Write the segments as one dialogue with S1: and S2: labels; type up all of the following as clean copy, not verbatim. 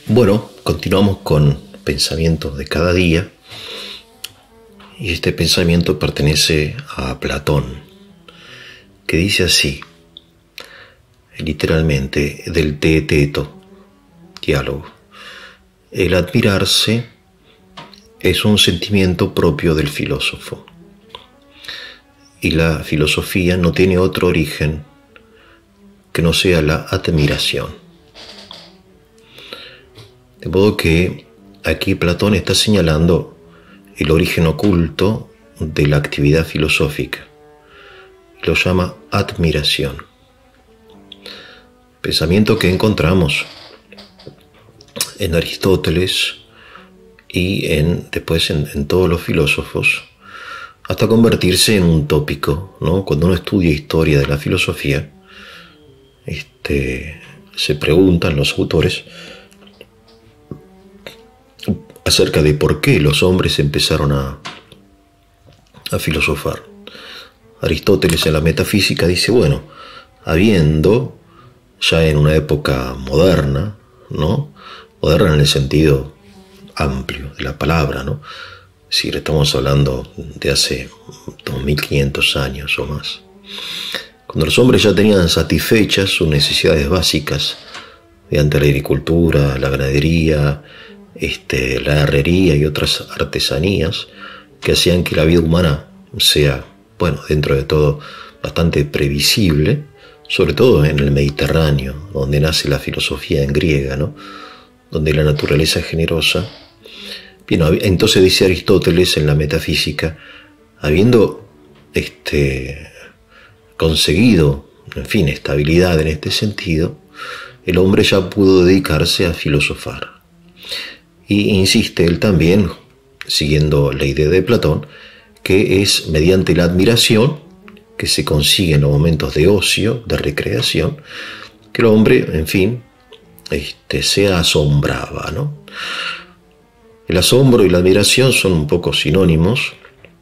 S1: Bueno, continuamos con pensamientos de cada día y este pensamiento pertenece a Platón, que dice así, literalmente del Teeteto, diálogo. El admirarse es un sentimiento propio del filósofo y la filosofía no tiene otro origen que no sea la admiración. De modo que aquí Platón está señalando el origen oculto de la actividad filosófica. Lo llama admiración. Pensamiento que encontramos en Aristóteles y después en todos los filósofos, hasta convertirse en un tópico, ¿no? Cuando uno estudia historia de la filosofía, se preguntan los autores acerca de por qué los hombres empezaron a filosofar. Aristóteles en la metafísica dice, bueno, habiendo ya en una época moderna, ¿no? Moderna en el sentido amplio de la palabra, ¿no? Es decir, estamos hablando de hace 2500 años o más. Cuando los hombres ya tenían satisfechas sus necesidades básicas mediante la agricultura, la ganadería, la herrería y otras artesanías que hacían que la vida humana sea, bueno, dentro de todo, bastante previsible, sobre todo en el Mediterráneo, donde nace la filosofía en griega, ¿no? Donde la naturaleza es generosa. Bien, entonces dice Aristóteles en la metafísica, habiendo conseguido, en fin, estabilidad en este sentido, el hombre ya pudo dedicarse a filosofar. Y insiste él también, siguiendo la idea de Platón, que es mediante la admiración que se consigue en los momentos de ocio, de recreación, que el hombre, en fin, se asombraba, ¿no? El asombro y la admiración son un poco sinónimos.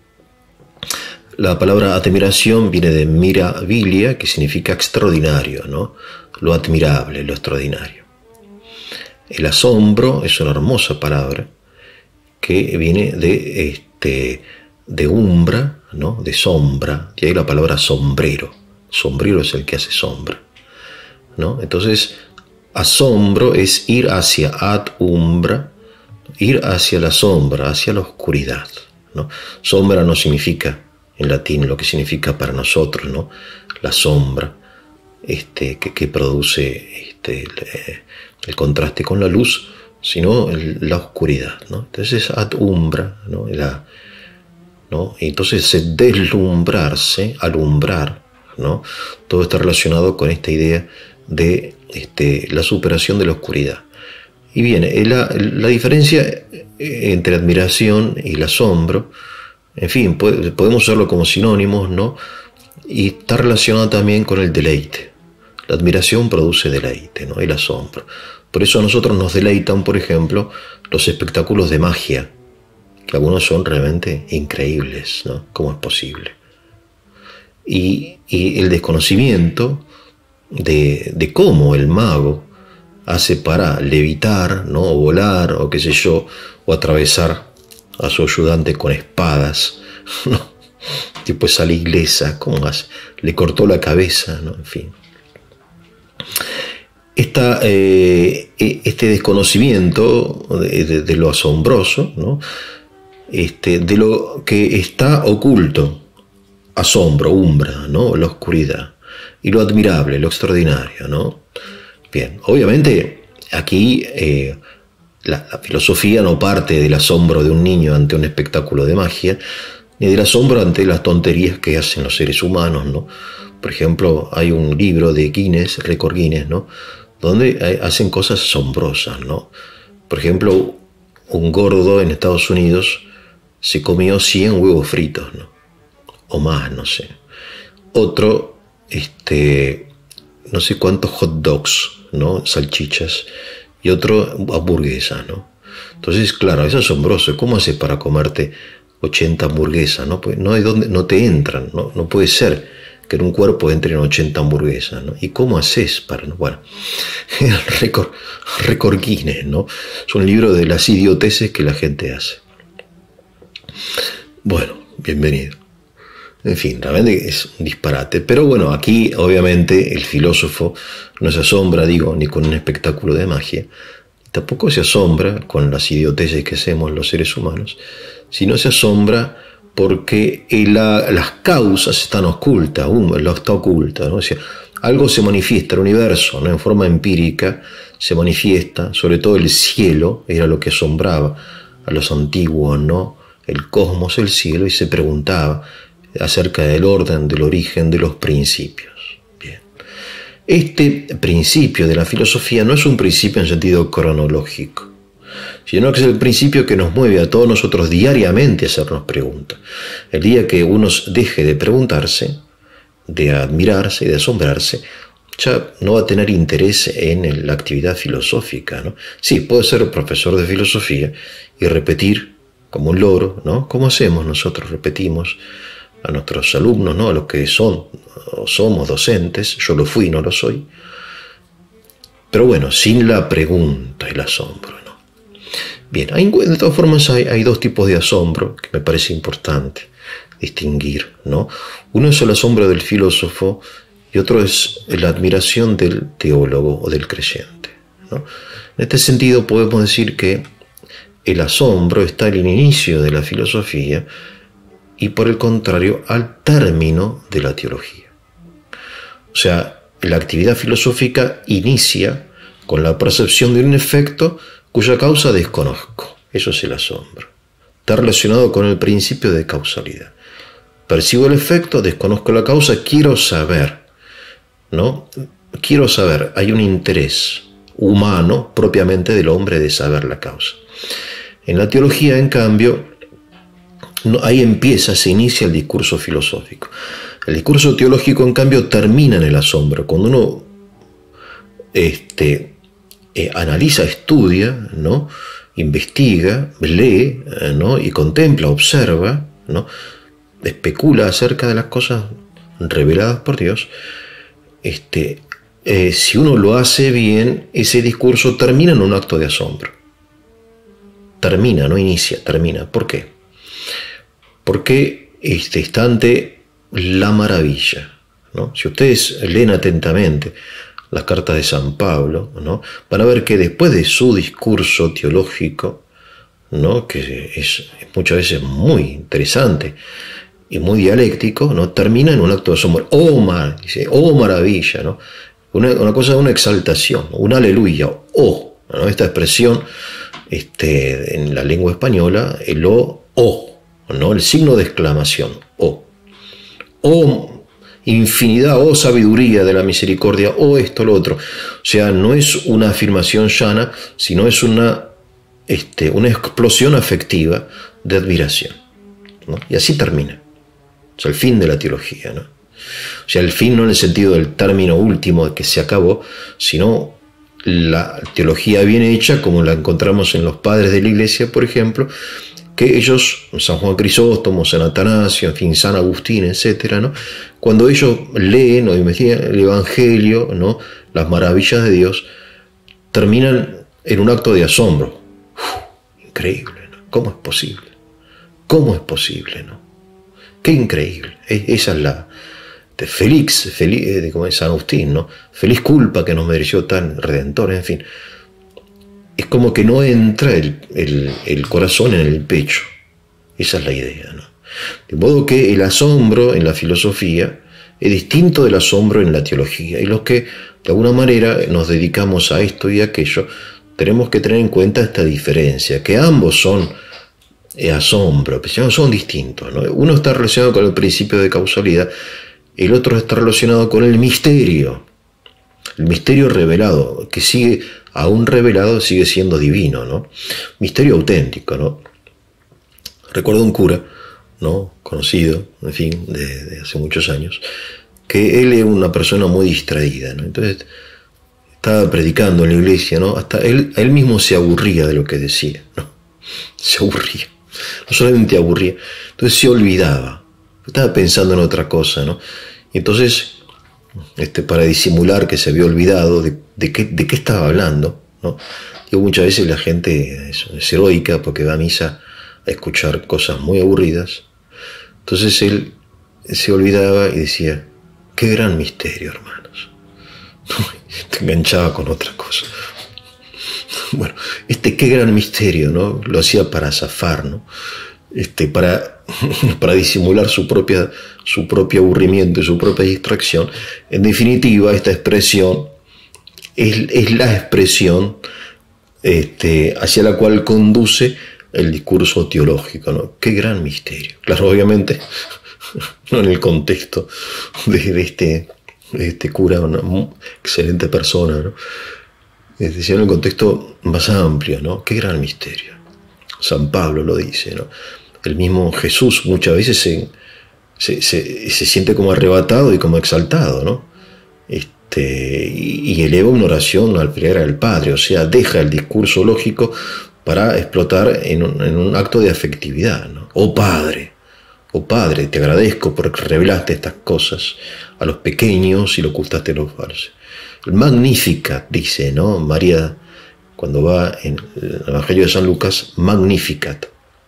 S1: La palabra admiración viene de mirabilia, que significa extraordinario, ¿no? Lo admirable, lo extraordinario. El asombro es una hermosa palabra que viene de umbra, ¿no? De sombra, y ahí la palabra sombrero. Sombrero es el que hace sombra, ¿no? Entonces, asombro es ir hacia ad umbra, ir hacia la sombra, hacia la oscuridad, ¿no? Sombra no significa en latín lo que significa para nosotros, ¿no? La sombra, que produce el contraste con la luz, sino la oscuridad, ¿no? Entonces ad umbra, ¿no? ¿no? Entonces deslumbrarse, alumbrar, ¿no? Todo está relacionado con esta idea de la superación de la oscuridad. Y bien, la diferencia entre admiración y el asombro, en fin, podemos usarlo como sinónimos, ¿no? Y está relacionado también con el deleite. La admiración produce deleite, ¿no? El asombro. Por eso a nosotros nos deleitan, por ejemplo, los espectáculos de magia, que algunos son realmente increíbles, ¿no? ¿Cómo es posible? Y el desconocimiento de cómo el mago hace para levitar, ¿no? O volar, o qué sé yo, o atravesar a su ayudante con espadas, ¿no? Tipo esa inglesa, ¿cómo hace? Le cortó la cabeza, ¿no? En fin. Este desconocimiento de lo asombroso, ¿no? De lo que está oculto, asombro, umbra, ¿no? La oscuridad, y lo admirable, lo extraordinario, ¿no? Bien, obviamente aquí la filosofía no parte del asombro de un niño ante un espectáculo de magia, ni del asombro ante las tonterías que hacen los seres humanos, ¿no? Por ejemplo, hay un libro de Guinness, récord Guinness, ¿no? Donde hacen cosas asombrosas, ¿no? Por ejemplo, un gordo en Estados Unidos se comió 100 huevos fritos, ¿no? O más, no sé. Otro, no sé cuántos hot dogs, ¿no? Salchichas. Y otro, hamburguesas, ¿no? Entonces, claro, es asombroso. ¿Cómo haces para comerte 80 hamburguesas? ¿No? Pues no hay donde, no te entran, ¿no? No puede ser que en un cuerpo entren 80 hamburguesas, ¿no? ¿Y cómo haces para...? Bueno, el récord Guinness, ¿no? Es un libro de las idioteces que la gente hace. Bueno, bienvenido. En fin, realmente es un disparate. Pero bueno, aquí obviamente el filósofo no se asombra, digo, ni con un espectáculo de magia, tampoco se asombra con las idioteces que hacemos los seres humanos, sino se asombra porque las causas están ocultas, lo está oculta, ¿no? O sea, algo se manifiesta, el universo, ¿no? En forma empírica se manifiesta, sobre todo el cielo, era lo que asombraba a los antiguos, ¿no? El cosmos, el cielo, y se preguntaba acerca del orden, del origen de los principios. Bien. Este principio de la filosofía no es un principio en sentido cronológico, sino que es el principio que nos mueve a todos nosotros diariamente a hacernos preguntas. El día que uno deje de preguntarse, de admirarse y de asombrarse, ya no va a tener interés en la actividad filosófica, ¿no? Sí, puede ser profesor de filosofía y repetir como un loro, ¿no? Como hacemos nosotros, repetimos a nuestros alumnos, ¿no? A los que son o somos docentes, yo lo fui, no lo soy, pero bueno, sin la pregunta y el asombro, ¿no? Bien, de todas formas hay dos tipos de asombro que me parece importante distinguir, ¿no? Uno es el asombro del filósofo y otro es la admiración del teólogo o del creyente, ¿no? En este sentido podemos decir que el asombro está al inicio de la filosofía y por el contrario al término de la teología. O sea, la actividad filosófica inicia con la percepción de un efecto cuya causa desconozco. Eso es el asombro. Está relacionado con el principio de causalidad. Percibo el efecto, desconozco la causa, quiero saber, ¿no? Quiero saber, hay un interés humano propiamente del hombre de saber la causa. En la teología, en cambio, ahí se inicia el discurso filosófico. El discurso teológico, en cambio, termina en el asombro. Cuando uno analiza, estudia, ¿no? Investiga, lee, ¿no? Y contempla, observa, ¿no? Especula acerca de las cosas reveladas por Dios, si uno lo hace bien, ese discurso termina en un acto de asombro. Termina, no inicia, termina. ¿Por qué? Porque está ante la maravilla, ¿no? Si ustedes leen atentamente las cartas de San Pablo, ¿no? Van a ver que después de su discurso teológico, ¿no? Que es muchas veces muy interesante y muy dialéctico, ¿no? Termina en un acto de asombro. Dice, maravilla, ¿no? Una cosa de una exaltación, un aleluya, ¿no? Esta expresión en la lengua española, el ¿no? El signo de exclamación, infinidad, sabiduría de la misericordia, esto, lo otro. O sea, no es una afirmación llana, sino es una explosión afectiva de admiración, ¿no? Y así termina. O sea, el fin de la teología, ¿no? O sea, el fin no en el sentido del término último de que se acabó, sino la teología bien hecha, como la encontramos en los padres de la Iglesia, por ejemplo, que ellos, San Juan Crisóstomo, San Atanasio, en fin, San Agustín, etcétera, ¿no? Cuando ellos leen o investigan el Evangelio, ¿no? Las maravillas de Dios, terminan en un acto de asombro. Increíble, ¿no? ¿Cómo es posible? ¿Cómo es posible, no? Qué increíble. Esa es la feliz, como es San Agustín, ¿no? Feliz culpa que nos mereció tan redentor, en fin. Es como que no entra el corazón en el pecho. Esa es la idea, ¿no? De modo que el asombro en la filosofía es distinto del asombro en la teología. Y los que de alguna manera nos dedicamos a esto y a aquello, tenemos que tener en cuenta esta diferencia, que ambos son asombro, pero son distintos, ¿no? Uno está relacionado con el principio de causalidad, el otro está relacionado con el misterio revelado, que sigue, aún revelado, sigue siendo divino, ¿no? Misterio auténtico, ¿no? Recuerdo un cura, ¿no? Conocido, en fin, de hace muchos años, que él era una persona muy distraída, ¿no? Entonces estaba predicando en la iglesia, ¿no? Hasta él mismo se aburría de lo que decía, ¿no? Se aburría, no solamente aburría, entonces se olvidaba, estaba pensando en otra cosa, ¿no? Y entonces, para disimular que se había olvidado de qué estaba hablando, ¿no? Y muchas veces la gente es heroica porque va a misa a escuchar cosas muy aburridas. Entonces él se olvidaba y decía, qué gran misterio, hermanos. Te enganchaba con otra cosa. Bueno, qué gran misterio, ¿no? Lo hacía para zafar, ¿no? Para disimular su propio aburrimiento y su propia distracción. En definitiva, esta expresión es la expresión hacia la cual conduce el discurso teológico, ¿no? Qué gran misterio. Claro, obviamente, no en el contexto de este cura, una excelente persona, ¿no? Sino en el contexto más amplio, ¿no? Qué gran misterio. San Pablo lo dice, ¿no? El mismo Jesús muchas veces se siente como arrebatado y como exaltado, ¿no? Y eleva una oración al plegar al Padre, o sea, deja el discurso lógico para explotar en un acto de afectividad, ¿no? Oh Padre, te agradezco porque revelaste estas cosas a los pequeños y lo ocultaste a los falsos. El Magnificat, dice, ¿no? María, cuando va en el Evangelio de San Lucas, Magnificat.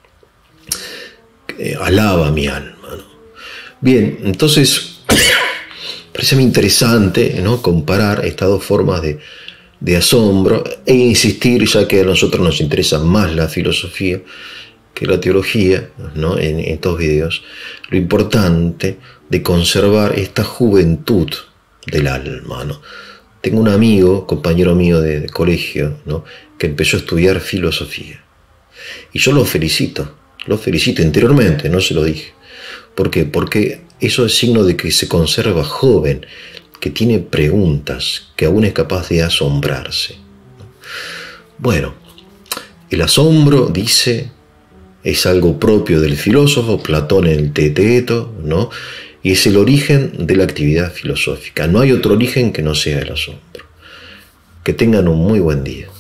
S1: Alaba mi alma, ¿no? Bien, entonces, parece muy interesante, ¿no? Comparar estas dos formas de asombro e insistir, ya que a nosotros nos interesa más la filosofía que la teología, ¿no? En estos videos, lo importante de conservar esta juventud del alma, ¿no? Tengo un amigo, compañero mío de colegio, ¿no? Que empezó a estudiar filosofía. Y yo lo felicito interiormente, no se lo dije. ¿Por qué? Porque eso es signo de que se conserva joven, que tiene preguntas, que aún es capaz de asombrarse. Bueno, el asombro, dice, es algo propio del filósofo, Platón en el Teeteto, ¿no? Y es el origen de la actividad filosófica. No hay otro origen que no sea el asombro. Que tengan un muy buen día.